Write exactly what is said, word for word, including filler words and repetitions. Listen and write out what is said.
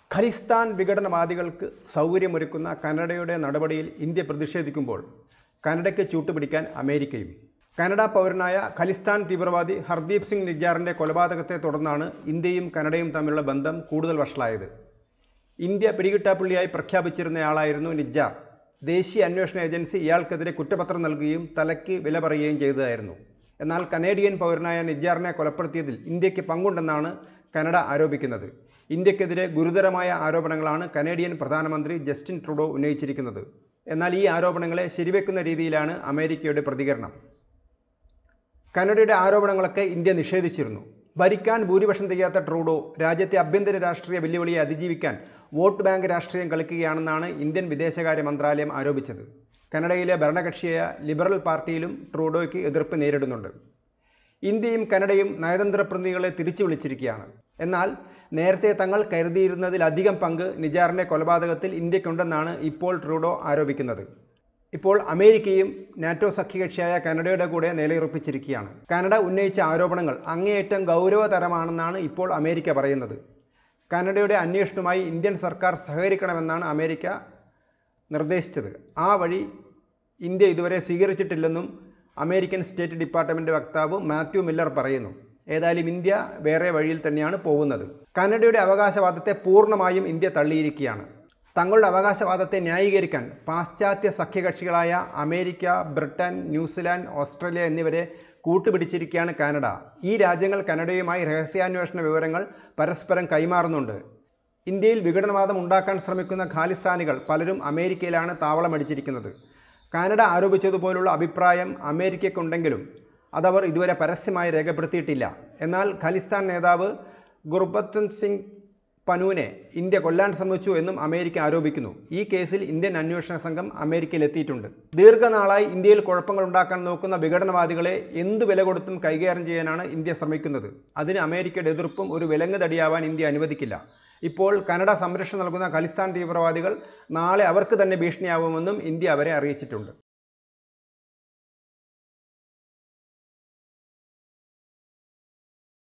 ഖലിസ്ഥാൻ വിഘടനവാദികൾക്ക് സൗകര്യമൊരുക്കുന്ന കാനഡയുടെ നടപടിയിൽ ഇന്ത്യ പ്രതിഷേധിക്കുമ്പോൾ കാനഡയ്ക്ക് ചൂട്ടുപിടിക്കാൻ അമേരിക്കയും. കാനഡ പൗരനായ ഖലിസ്ഥാൻ തീവ്രവാദി ഹർദീപ് സിംഗ് നിജ്ജാറിൻ്റെ കൊലപാതകത്തെ തുടർന്നാണ് ഇന്ത്യയും കാനഡയും തമ്മിലുള്ള ബന്ധം കൂടുതൽ വഷളായത്. ഇന്ത്യ പിടികിട്ടാപ്പുള്ളിയായി പ്രഖ്യാപിച്ചിരുന്നയാളായിരുന്നു നിജ്ജാർ. ദേശീയ അന്വേഷണ ഏജൻസി ഇയാൾക്കെതിരെ കുറ്റപത്രം നൽകുകയും തലയ്ക്ക് വില പറയുകയും ചെയ്തതായിരുന്നു. എന്നാൽ കനേഡിയൻ പൗരനായ നിജ്ജാറിനെ കൊലപ്പെടുത്തിയതിൽ ഇന്ത്യക്ക് പങ്കുണ്ടെന്നാണ് കാനഡ ആരോപിക്കുന്നത്. ഇന്ത്യക്കെതിരെ ഗുരുതരമായ ആരോപണങ്ങളാണ് കനേഡിയൻ പ്രധാനമന്ത്രി ജസ്റ്റിൻ ട്രൂഡോ ഉന്നയിച്ചിരിക്കുന്നത്. എന്നാൽ ഈ ആരോപണങ്ങളെ ശരിവെക്കുന്ന രീതിയിലാണ് അമേരിക്കയുടെ പ്രതികരണം. കാനഡയുടെ ആരോപണങ്ങളൊക്കെ ഇന്ത്യ നിഷേധിച്ചിരുന്നു. ഭരിക്കാൻ ഭൂരിപക്ഷം തികയാത്ത ട്രൂഡോ രാജ്യത്തെ ആഭ്യന്തര രാഷ്ട്രീയ വെല്ലുവിളിയെ അതിജീവിക്കാൻ വോട്ട് ബാങ്ക് രാഷ്ട്രീയം കളിക്കുകയാണെന്നാണ് ഇന്ത്യൻ വിദേശകാര്യ മന്ത്രാലയം ആരോപിച്ചത്. കാനഡയിലെ ഭരണകക്ഷിയായ ലിബറൽ പാർട്ടിയിലും ട്രൂഡോയ്ക്ക് എതിർപ്പ് നേരിടുന്നുണ്ട്. ഇന്ത്യയും കാനഡയും നയതന്ത്ര പ്രതിനിധികളെ തിരിച്ചു വിളിച്ചിരിക്കുകയാണ്. എന്നാൽ നേരത്തെ തങ്ങൾ കരുതിയിരുന്നതിലധികം പങ്ക് നിജാറിൻ്റെ കൊലപാതകത്തിൽ ഇന്ത്യക്കുണ്ടെന്നാണ് ഇപ്പോൾ ട്രൂഡോ ആരോപിക്കുന്നത്. ഇപ്പോൾ അമേരിക്കയും നാറ്റോ സഖ്യകക്ഷിയായ കാനഡയുടെ കൂടെ നിലയുറപ്പിച്ചിരിക്കുകയാണ്. കാനഡ ഉന്നയിച്ച ആരോപണങ്ങൾ അങ്ങേയറ്റം ഗൗരവതരമാണെന്നാണ് ഇപ്പോൾ അമേരിക്ക പറയുന്നത്. കാനഡയുടെ അന്വേഷണവുമായി ഇന്ത്യൻ സർക്കാർ സഹകരിക്കണമെന്നാണ് അമേരിക്ക നിർദ്ദേശിച്ചത്. ആ വഴി ഇന്ത്യ ഇതുവരെ സ്വീകരിച്ചിട്ടില്ലെന്നും അമേരിക്കൻ സ്റ്റേറ്റ് ഡിപ്പാർട്ട്മെൻറ്റ് വക്താവ് മാത്യു മില്ലർ പറയുന്നു. ഏതായാലും ഇന്ത്യ വേറെ വഴിയിൽ തന്നെയാണ് പോകുന്നത്. കാനഡയുടെ അവകാശവാദത്തെ പൂർണ്ണമായും ഇന്ത്യ തള്ളിയിരിക്കുകയാണ്. തങ്ങളുടെ അവകാശവാദത്തെ ന്യായീകരിക്കാൻ പാശ്ചാത്യ സഖ്യകക്ഷികളായ അമേരിക്ക, ബ്രിട്ടൻ, ന്യൂസിലാൻഡ്, ഓസ്ട്രേലിയ എന്നിവരെ കൂട്ടുപിടിച്ചിരിക്കുകയാണ് കാനഡ. ഈ രാജ്യങ്ങൾ കാനഡയുമായി രഹസ്യാന്വേഷണ വിവരങ്ങൾ പരസ്പരം കൈമാറുന്നുണ്ട്. ഇന്ത്യയിൽ വിഘടനവാദം ഉണ്ടാക്കാൻ ശ്രമിക്കുന്ന ഖാലിസ്ഥാനികൾ പലരും അമേരിക്കയിലാണ് താവളമടിച്ചിരിക്കുന്നത്. കാനഡ ആരോപിച്ചതുപോലുള്ള അഭിപ്രായം അമേരിക്കയ്ക്കുണ്ടെങ്കിലും അതവർ ഇതുവരെ പരസ്യമായി രേഖപ്പെടുത്തിയിട്ടില്ല. എന്നാൽ ഖലിസ്ഥാൻ നേതാവ് ഗുർബത്വന്ത് സിംഗ് പനൂനെ ഇന്ത്യ കൊല്ലാൻ ശ്രമിച്ചു എന്നും അമേരിക്ക ആരോപിക്കുന്നു. ഈ കേസിൽ ഇന്ത്യൻ അന്വേഷണ സംഘം അമേരിക്കയിൽ എത്തിയിട്ടുണ്ട്. ദീർഘനാളായി ഇന്ത്യയിൽ കുഴപ്പങ്ങൾ ഉണ്ടാക്കാൻ നോക്കുന്ന വിഘടനവാദികളെ എന്ത് വില കൊടുത്തും കൈകാര്യം ചെയ്യാനാണ് ഇന്ത്യ ശ്രമിക്കുന്നത്. അതിന് അമേരിക്കയുടെ എതിർപ്പും ഒരു വിലങ്ങ് തടിയാവാൻ ഇന്ത്യ അനുവദിക്കില്ല. ഇപ്പോൾ കാനഡ സംരക്ഷണം നൽകുന്ന ഖലിസ്ഥാൻ തീവ്രവാദികൾ നാളെ അവർക്ക് തന്നെ ഭീഷണിയാവുമെന്നും ഇന്ത്യ അവരെ അറിയിച്ചിട്ടുണ്ട്.